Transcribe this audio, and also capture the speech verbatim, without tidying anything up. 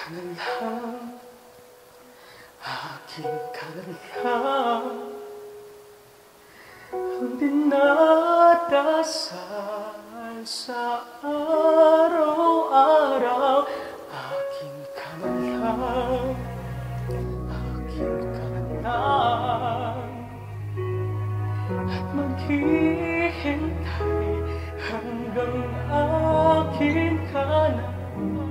na lang, akin ka na lang, ang dinadasal sa araw-araw. Akin ka na lang, akin ka na lang, at maghihintay hanggang akin ka na.